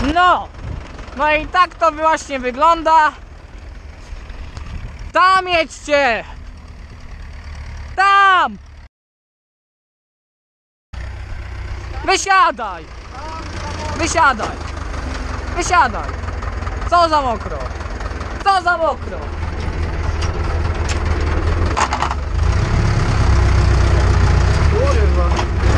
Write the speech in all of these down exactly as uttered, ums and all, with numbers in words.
No, no i tak to właśnie wygląda. Tam jedźcie! Tam! Wysiadaj! Wysiadaj! Wysiadaj! Co za mokro? Co za mokro? Kurwa.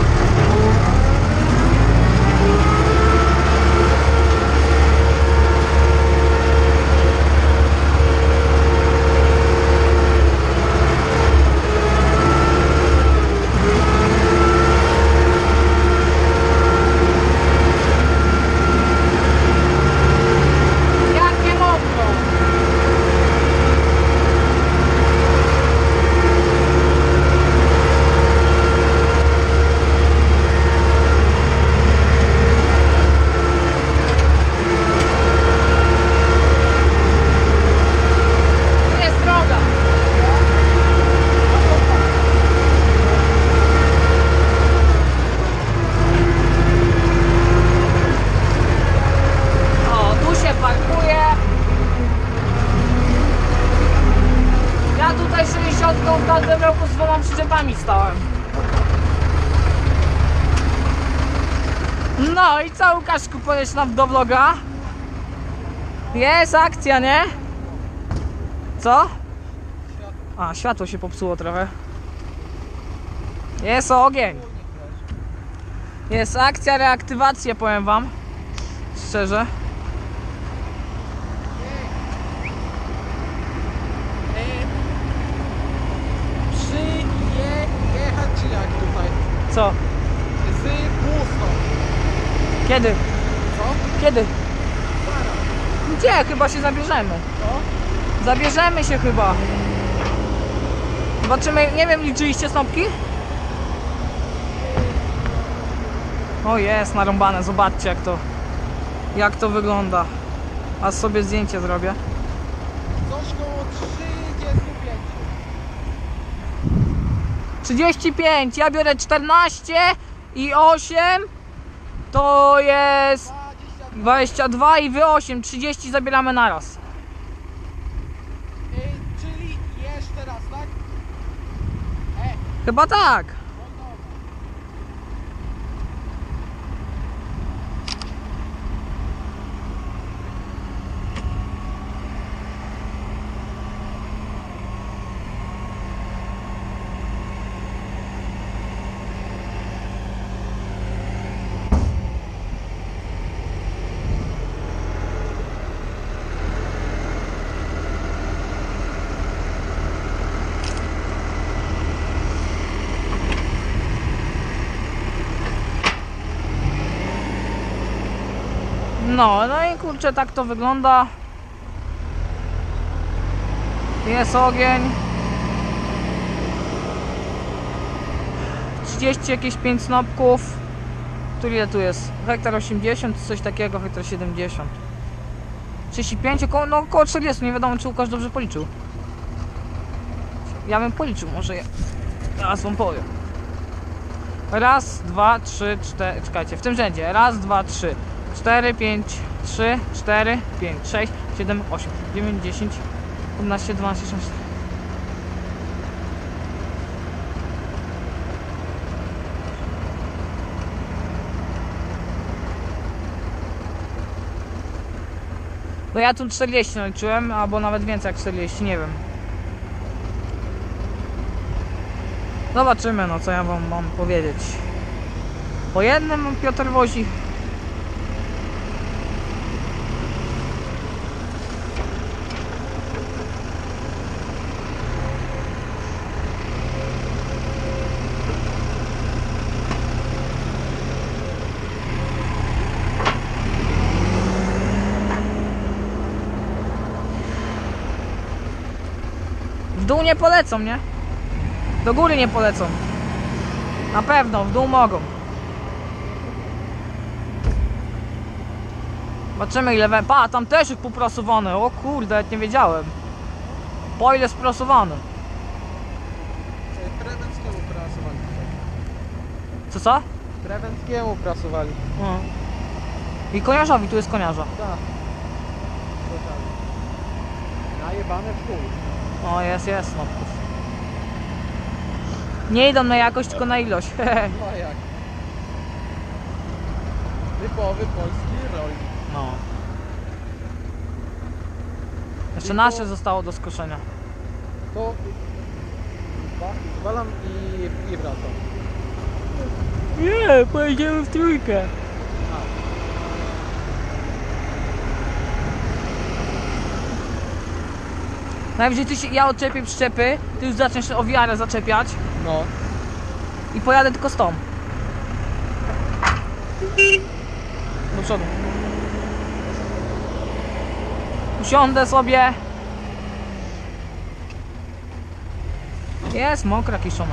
W każdym roku z dwoma przyczepami stałem. No i co, Łukaszku, powiesz nam do vloga? Jest akcja, nie? Co? A, światło się popsuło trochę. Jest ogień. Jest akcja, reaktywacja, powiem wam. Szczerze. Co? Z Płuską. Kiedy? Co? Kiedy? Gdzie? Chyba się zabierzemy. Co? Zabierzemy się chyba. Zobaczymy, nie wiem, liczyliście snopki? O, jest narąbane, zobaczcie jak to jak to wygląda. A sobie zdjęcie zrobię. Coś koło trzydzieści pięć. trzydzieści pięć, ja biorę czternaście i osiem to jest dwadzieścia dwa i wy osiem, trzydzieści zabieramy naraz. Yy, czyli jeszcze raz, tak? E. Chyba tak. No, no i kurczę, tak to wygląda. Jest ogień. trzydzieści jakieś pięć snopków. Tu ile tu jest? Hektar osiemdziesiąt, coś takiego, hektar siedemdziesiąt. trzydzieści pięć, około, no około czterdzieści, nie wiadomo czy Łukasz dobrze policzył. Ja bym policzył, może ja. Teraz wam powiem. Raz, dwa, trzy, cztery, czekajcie, w tym rzędzie. Raz, dwa, trzy. cztery, pięć, trzy, cztery, pięć, sześć, siedem, osiem, dziewięć, dziesięć, jedenaście, dwanaście, trzynaście. No ja tu czterdzieści naliczyłem, albo nawet więcej jak czterdzieści, nie wiem. Zobaczymy, no co ja wam mam powiedzieć. Po jednym Piotr wozi. W dół nie polecą, nie? Do góry nie polecą. Na pewno, w dół mogą. Zobaczymy ile we... Pa, tam też jest poprasowany. O kurde, nie wiedziałem. Po ile sprasowany. Trewęckiemu prasowali. Co co? Trewęckiemu prasowali. No. I koniarzowi, tu jest koniarza. Tak. Najebane w chuj. O, jest, jest snopków. Nie idą na jakość, tylko na ilość. No jak? Typowy polski rolnik. No. Jeszcze nasze zostało do skoszenia. To wa- walam i, i wracam. Nie, pojedziemy w trójkę. Najwyżej ty się, ja odczepię przyczepy, ty już zaczniesz o wiarę zaczepiać No. i pojadę tylko z tą. Do przodu. Usiądę sobie. Jest mokra kiszona.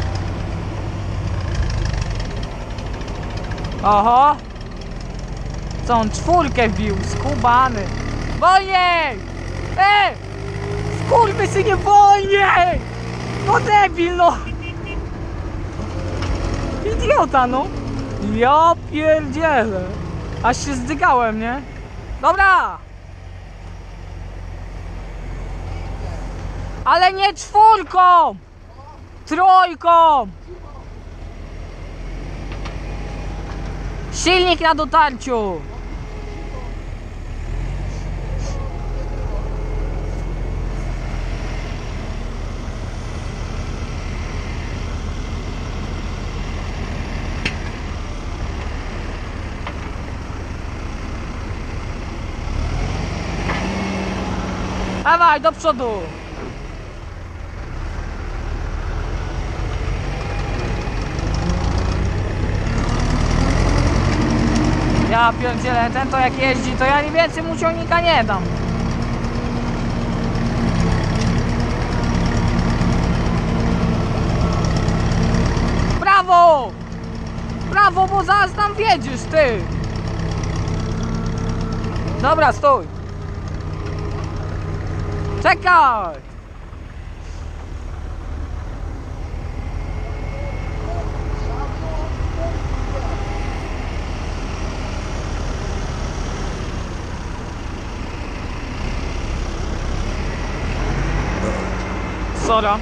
Oho! Co on czwórkę wbił? Skubany! Wolniej! Ej! Skurwysynie, wolniej! No debil, no! Idiota, no! Ja pierdzielę! Aż się zdygałem, nie? Dobra! Ale nie czwórką! Trójką! Silnik na dotarciu! Dawaj, do przodu! Ja pierdzielę, ten to jak jeździ, to ja nie więcej mu ciągnika nie dam. Brawo! Brawo, bo zaraz tam wiedziesz, ty! Dobra, stój! Czekaj! Sora.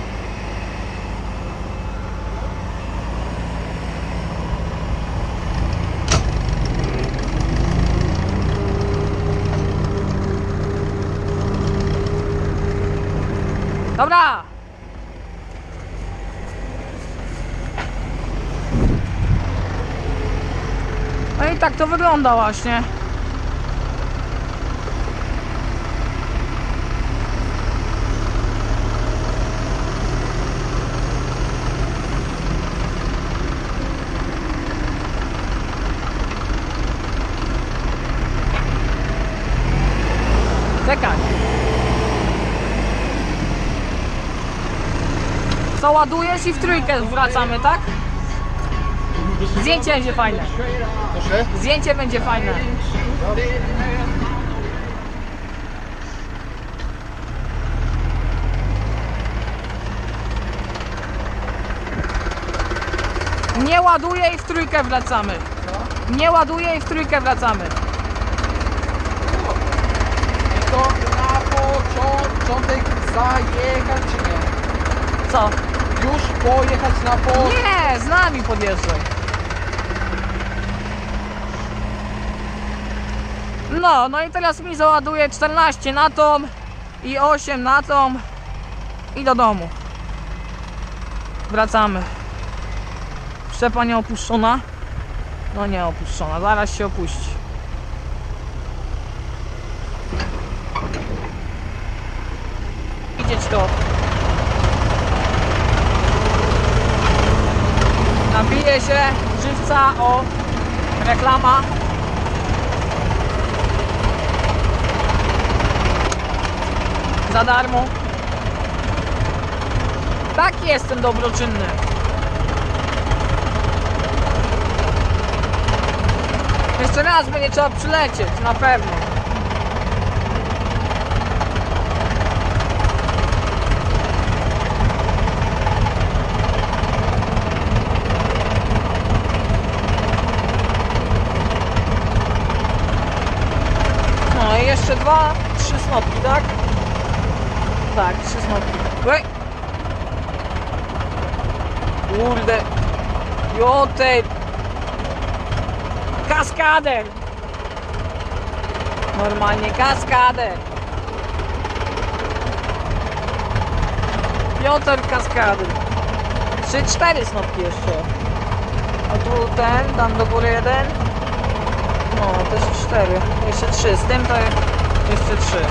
Dobra! No i tak to wygląda właśnie. Czekaj. Co, ładujesz i w trójkę wracamy, tak? Zdjęcie będzie fajne. Proszę? Zdjęcie będzie fajne. Nie ładuję i w trójkę wracamy. Nie ładuję i w trójkę wracamy. I to na początek zajechać czy nie? Co? Już pojechać na po... Nie, z nami podjeżdżaj. No, no i teraz mi załaduje czternaście na tą i osiem na tą i do domu. Wracamy. Szczepa nie opuszczona? No nie opuszczona, zaraz się opuści. Widzieć to. Napiję się żywca, o, reklama. Za darmo. Tak, jestem dobroczynny. Jeszcze raz będzie trzeba przylecieć, na pewno. jeszcze dwa, trzy snopki, tak? Tak, trzy snopki. Ej! Kurde! Joty! Kaskader! Normalnie kaskader! Piotr kaskader! Trzy, cztery snopki jeszcze. A tu ten, tam do góry jeden. No, też cztery. Jeszcze trzy. Z tym to jeszcze trzy.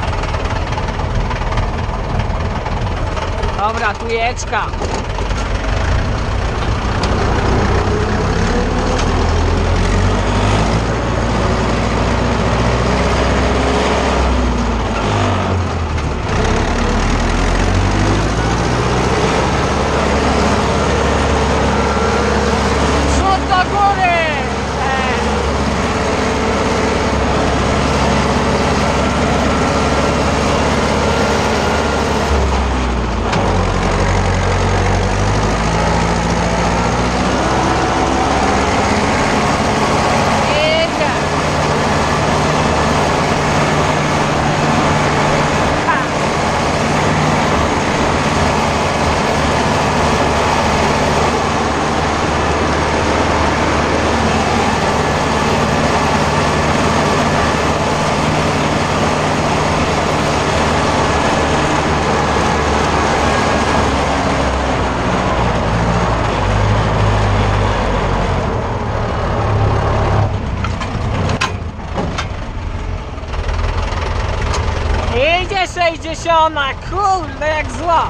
Dobra, tujeczka. Przód do góry! Eee. Idzie sześćdziesiąta, kurde jak zła.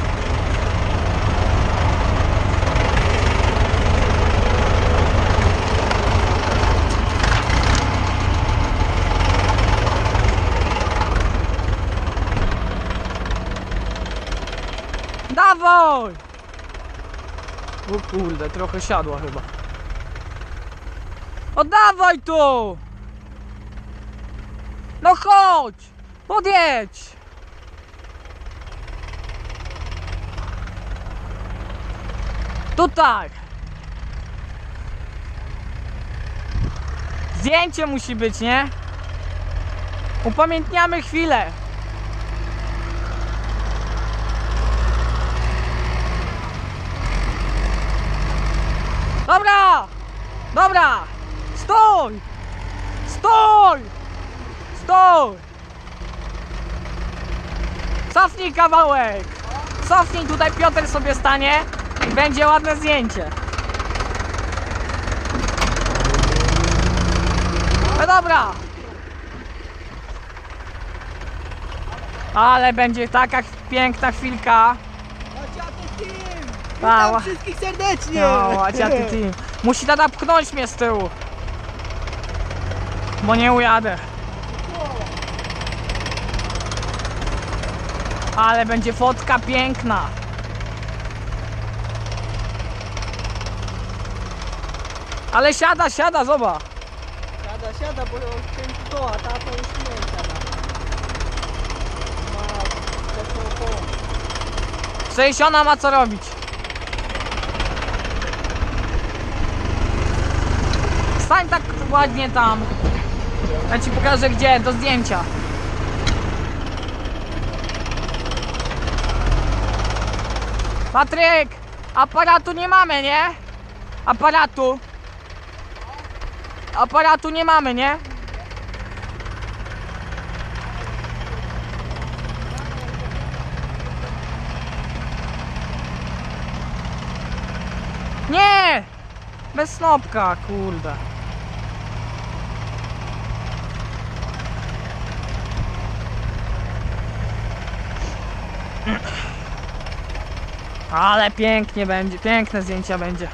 Dawaj! O kurde, trochę siadła chyba. Oddawaj tu! No chodź! Podjedź! Tutaj! Zdjęcie musi być, nie? Upamiętniamy chwilę. Dobra! Dobra! Stój! Stój! Stój! Cofnij kawałek! Cofnij, tutaj Piotr sobie stanie i będzie ładne zdjęcie. No dobra! Ale będzie taka piękna chwilka. Łaciaty team! A, Witam wszystkich serdecznie! No, łaciaty team. Musi tata pchnąć mnie z tyłu. Bo nie ujadę. Ale będzie fotka piękna. Ale siada, siada, zobacz. Siada, siada, bo ciężko to, a tata już nie siada. Ma to koło. sześćdziesiąt ma co robić. Stań tak ładnie tam. Ja ci pokażę gdzie, do zdjęcia. Patryk, aparatu nie mamy, nie? Aparatu. Aparatu nie mamy, nie? Nie! Bez snopka, kurde. Ale pięknie będzie, piękne zdjęcia będzie.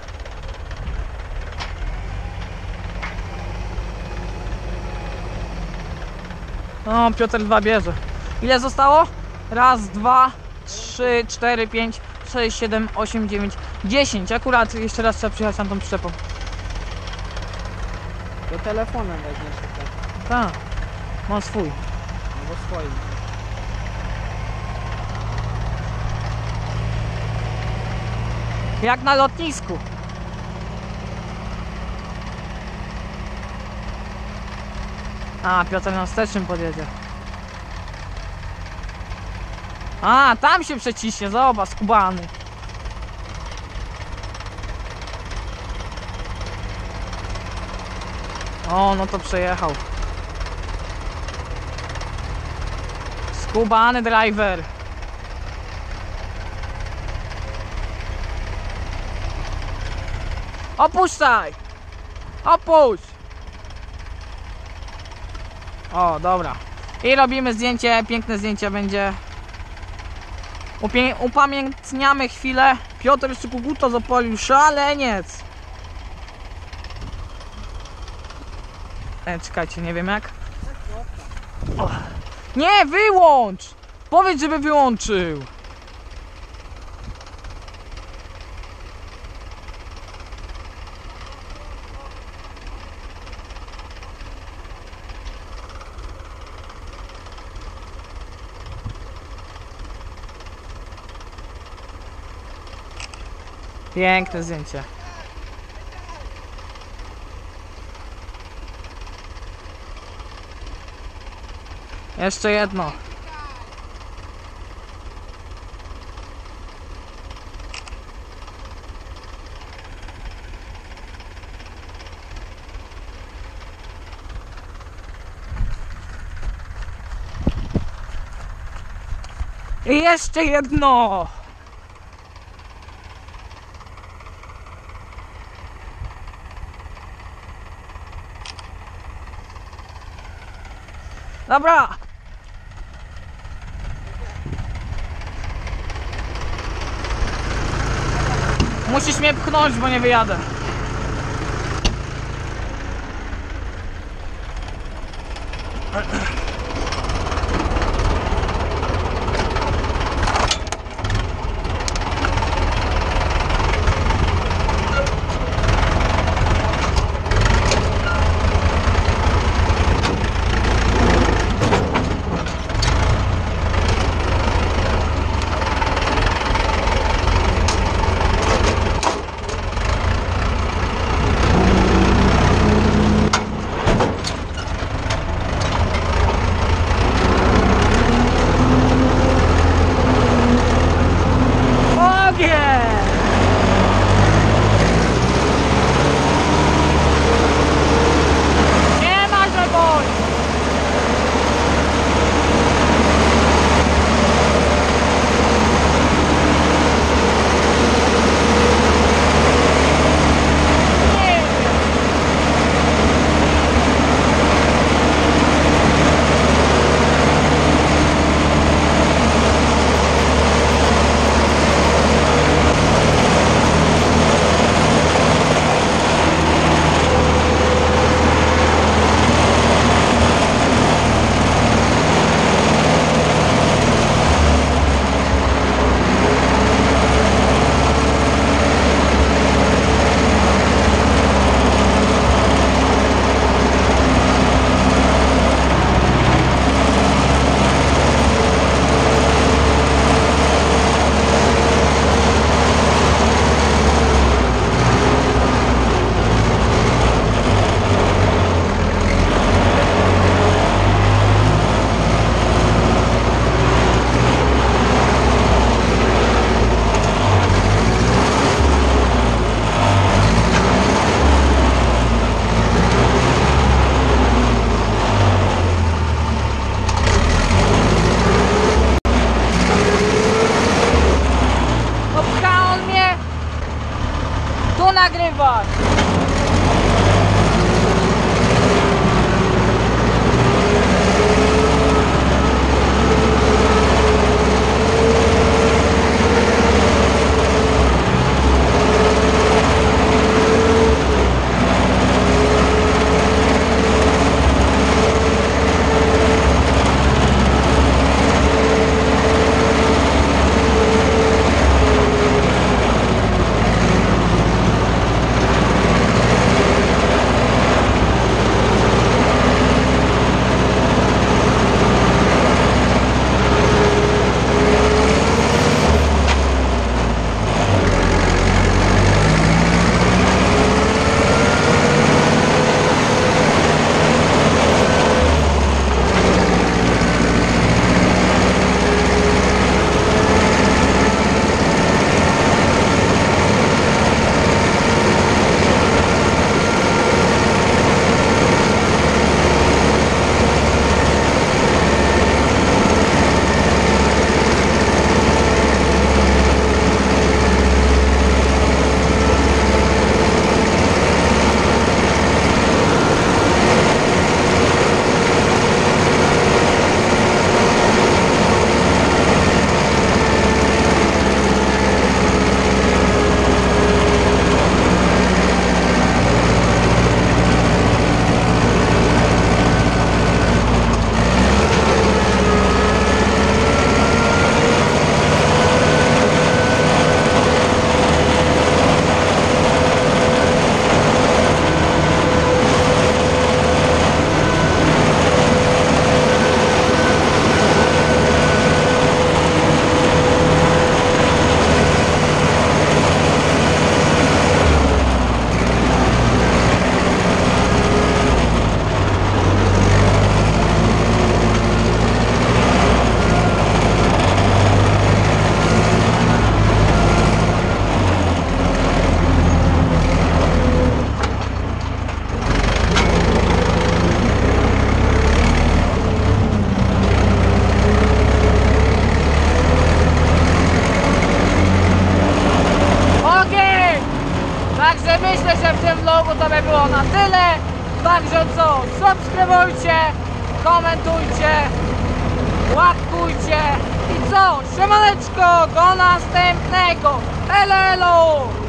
O, Piotr dwa bierze. Ile zostało? Raz, dwa, trzy, cztery, pięć, sześć, siedem, osiem, dziewięć, dziesięć. Akurat jeszcze raz trzeba przyjechać na tą przyczepą. To telefonem weźmiesz tutaj. Tak, mam swój. No bo swoim. Jak na lotnisku. A, Piotr na wstecznym podjedzie. A, tam się przeciśnie, zobacz, skubany. O, no to przejechał. Skubany driver. Opuszczaj! Opuść! O, dobra. I robimy zdjęcie, piękne zdjęcie będzie. Upie upamiętniamy chwilę. Piotr Szczekuguto z Opolu, szaleniec. E, czekajcie, nie wiem jak. O. Nie, wyłącz! Powiedz, żeby wyłączył. Piękne zdjęcie. Jeszcze jedno. I jeszcze jedno. Dobra. Musisz mnie pchnąć, bo nie wyjadę. to na tyle. Także co, subskrybujcie, komentujcie, łapkujcie i co, siemaneczko, do następnego. Elo, elo.